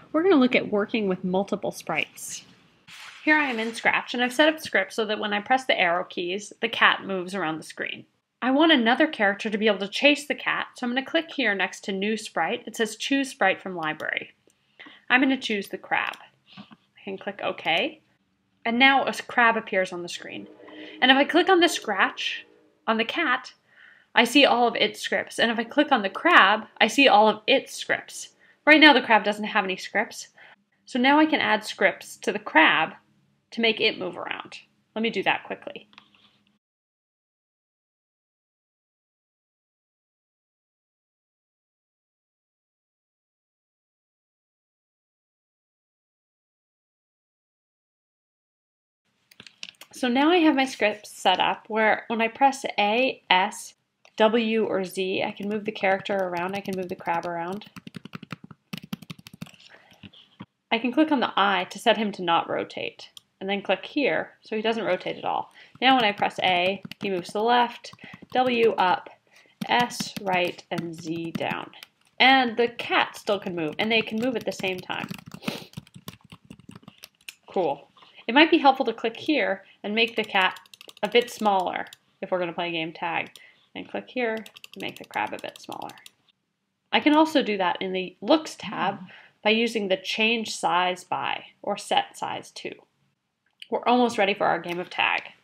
We're going to look at working with multiple sprites. Here I am in Scratch, and I've set up scripts so that when I press the arrow keys, the cat moves around the screen. I want another character to be able to chase the cat, so I'm going to click here next to New Sprite. It says Choose Sprite from Library. I'm going to choose the crab. I can click OK, and now a crab appears on the screen. And if I click on the scratch on the cat, I see all of its scripts, and if I click on the crab, I see all of its scripts. Right now the crab doesn't have any scripts, so now I can add scripts to the crab to make it move around. Let me do that quickly. So now I have my scripts set up where when I press A, S, W, or Z, I can move the character around, I can move the crab around. I can click on the I to set him to not rotate, and then click here so he doesn't rotate at all. Now when I press A, he moves to the left, W up, S right, and Z down. And the cat still can move, and they can move at the same time. Cool. It might be helpful to click here and make the cat a bit smaller if we're going to play game tag. And click here to make the crab a bit smaller. I can also do that in the Looks tab by using the Change Size By or Set Size To. We're almost ready for our game of tag.